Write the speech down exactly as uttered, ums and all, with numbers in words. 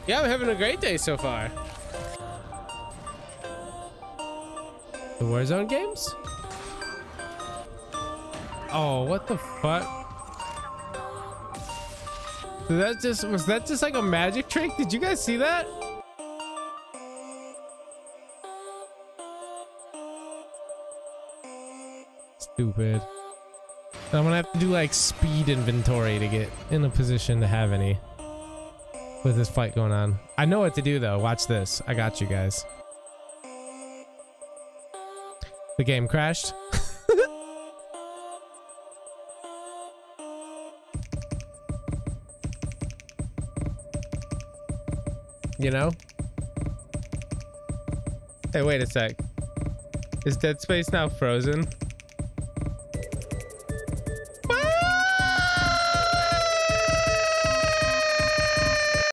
Yeah, I'm having a great day so far. The Warzone games? Oh, what the fuck? Did that just was that just like a magic trick? Did you guys see that? Stupid. I'm gonna have to do like speed inventory to get in a position to have any with this fight going on. I know what to do though. Watch this. I got you guys. The game crashed. You know? Hey, wait a sec. Is Dead Space now frozen?